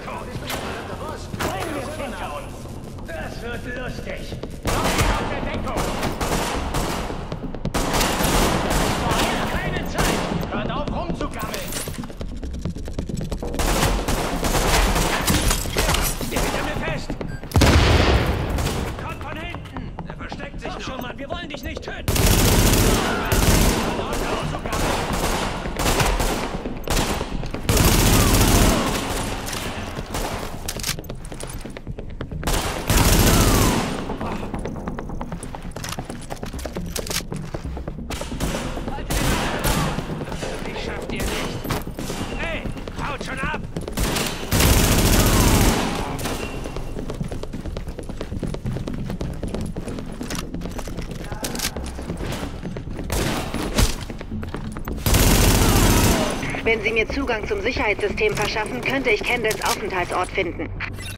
Deckung! Bringen wir es hinter uns! Das wird lustig! Auf der Deckung! Keine Zeit! Hört auf rumzugammeln! Ihr hinter mir fest! Kommt von hinten! Er versteckt sich noch! Schon, Mann, wir wollen dich nicht töten! Hört auf zu gammeln! Ich schaff dir nicht! Hey, haut schon ab! Wenn Sie mir Zugang zum Sicherheitssystem verschaffen, könnte ich Kendalls Aufenthaltsort finden.